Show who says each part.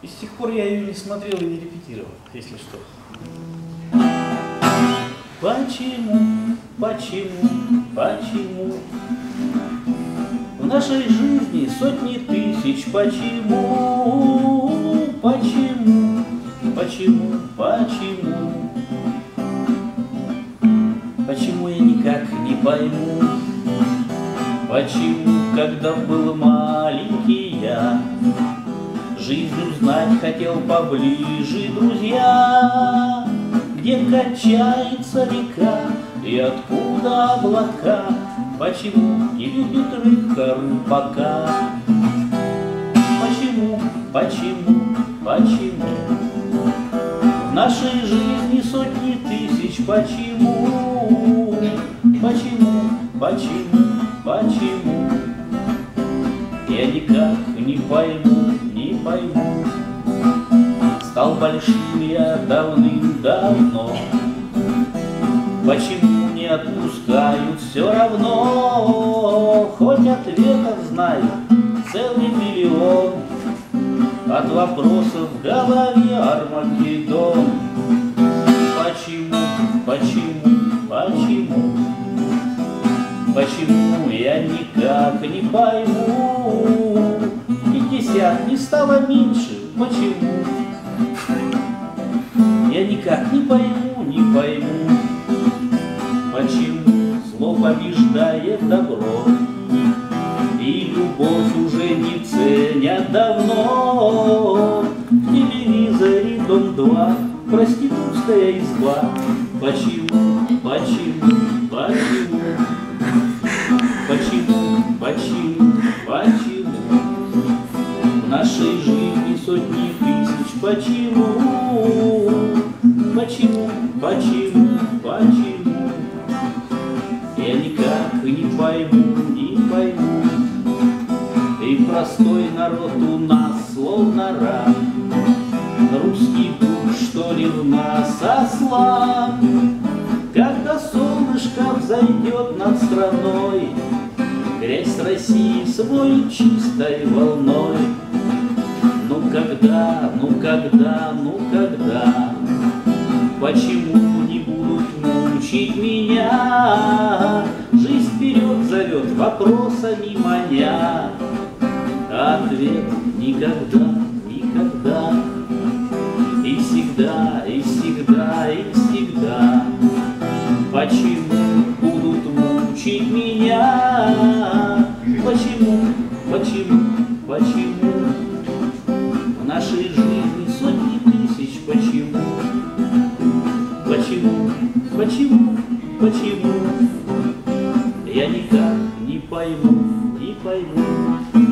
Speaker 1: И с тех пор я ее не смотрел и не репетировал, если что. Почему, почему, почему в нашей жизни сотни тысяч почему, почему, почему, почему, почему я никак не пойму, почему, когда был маленький я, жизнь узнать хотел поближе, друзья, где качается река и откуда облака, почему не любит рыбка рыбака? Почему, почему, почему в нашей жизни сотни тысяч почему, почему, почему, почему я никак не пойму, не пойму. Стал большим я давным-давно, почему не отпускают все равно, хоть ответов знаю целый миллион, от вопросов в голове Армагеддон. Почему, почему, почему, почему я никак не пойму, 50 не стало меньше, почему? Я никак не пойму, не пойму, почему зло побеждает добро, и любовь уже не ценят давно. В телевизоре Дом-2, проститутская изба. Почему, почему, почему, почему, почему, почему в нашей жизни сотни тысяч почему, почему, почему, почему я никак не пойму, не пойму. И простой народ у нас словно раб, русский дух, что ли, в нас ослаб. Когда солнышко взойдет над страной, грязь России смоет чистой волной. Ну когда, ну когда, ну когда, почему не будут мучить меня? Жизнь вперед зовет вопросами маня. Ответ никогда, никогда, и всегда, и всегда, и всегда. Почему будут мучить меня? Почему, почему, почему в нашей жизни сотни тысяч почему? Почему, почему, почему я никак не пойму, не пойму.